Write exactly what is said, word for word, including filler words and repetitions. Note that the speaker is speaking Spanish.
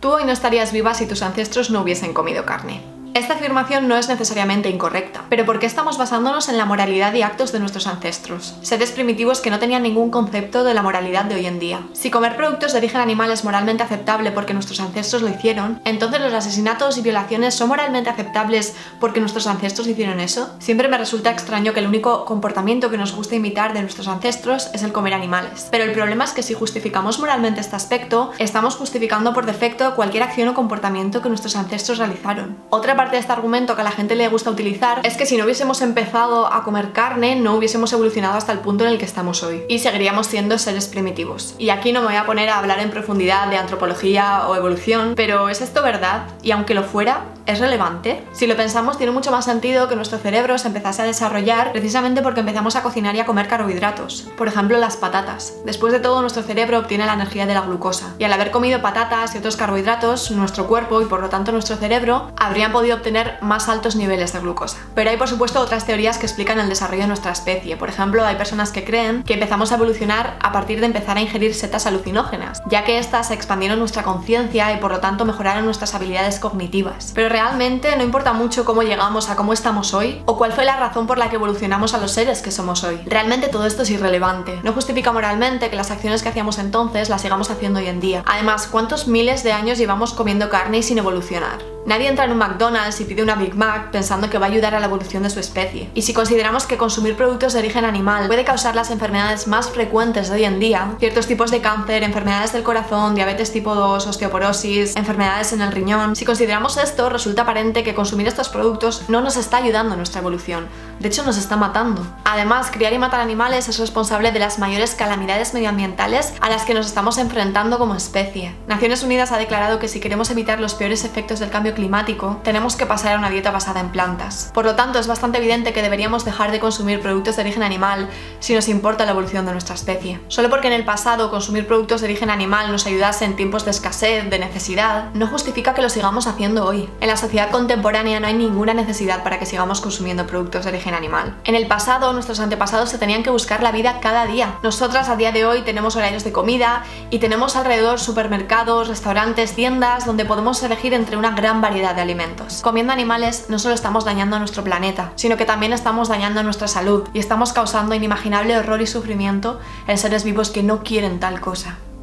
Tú hoy no estarías viva si tus ancestros no hubiesen comido carne. Esta afirmación no es necesariamente incorrecta, pero ¿por qué estamos basándonos en la moralidad y actos de nuestros ancestros? Seres primitivos que no tenían ningún concepto de la moralidad de hoy en día. Si comer productos de origen animal es moralmente aceptable porque nuestros ancestros lo hicieron, entonces los asesinatos y violaciones son moralmente aceptables porque nuestros ancestros hicieron eso. Siempre me resulta extraño que el único comportamiento que nos gusta imitar de nuestros ancestros es el comer animales. Pero el problema es que si justificamos moralmente este aspecto, estamos justificando por defecto cualquier acción o comportamiento que nuestros ancestros realizaron. Otra parte de este argumento que a la gente le gusta utilizar es que si no hubiésemos empezado a comer carne, no hubiésemos evolucionado hasta el punto en el que estamos hoy y seguiríamos siendo seres primitivos. Y aquí no me voy a poner a hablar en profundidad de antropología o evolución, pero ¿es esto verdad? Y aunque lo fuera, ¿es relevante? Si lo pensamos, tiene mucho más sentido que nuestro cerebro se empezase a desarrollar precisamente porque empezamos a cocinar y a comer carbohidratos. Por ejemplo, las patatas. Después de todo, nuestro cerebro obtiene la energía de la glucosa. Y al haber comido patatas y otros carbohidratos, nuestro cuerpo y por lo tanto nuestro cerebro habrían podido obtener más altos niveles de glucosa. Pero hay por supuesto otras teorías que explican el desarrollo de nuestra especie. Por ejemplo, hay personas que creen que empezamos a evolucionar a partir de empezar a ingerir setas alucinógenas, ya que estas expandieron nuestra conciencia y por lo tanto mejoraron nuestras habilidades cognitivas. Pero realmente no importa mucho cómo llegamos a cómo estamos hoy o cuál fue la razón por la que evolucionamos a los seres que somos hoy. Realmente todo esto es irrelevante. No justifica moralmente que las acciones que hacíamos entonces las sigamos haciendo hoy en día. Además, ¿cuántos miles de años llevamos comiendo carne y sin evolucionar? Nadie entra en un McDonald's y pide una Big Mac pensando que va a ayudar a la evolución de su especie. Y si consideramos que consumir productos de origen animal puede causar las enfermedades más frecuentes de hoy en día, ciertos tipos de cáncer, enfermedades del corazón, diabetes tipo dos, osteoporosis, enfermedades en el riñón, si consideramos esto, resulta aparente que consumir estos productos no nos está ayudando a nuestra evolución. De hecho, nos está matando. Además, criar y matar animales es responsable de las mayores calamidades medioambientales a las que nos estamos enfrentando como especie. Naciones Unidas ha declarado que si queremos evitar los peores efectos del cambio climático, tenemos que pasar a una dieta basada en plantas. Por lo tanto, es bastante evidente que deberíamos dejar de consumir productos de origen animal si nos importa la evolución de nuestra especie. Solo porque en el pasado consumir productos de origen animal nos ayudase en tiempos de escasez, de necesidad, no justifica que lo sigamos haciendo hoy. En la sociedad contemporánea no hay ninguna necesidad para que sigamos consumiendo productos de origen animal. En el pasado, nuestros antepasados se tenían que buscar la vida cada día. Nosotras a día de hoy tenemos horarios de comida y tenemos alrededor supermercados, restaurantes, tiendas donde podemos elegir entre una gran variedad de alimentos. Comiendo animales no solo estamos dañando a nuestro planeta, sino que también estamos dañando a nuestra salud y estamos causando inimaginable horror y sufrimiento en seres vivos que no quieren tal cosa.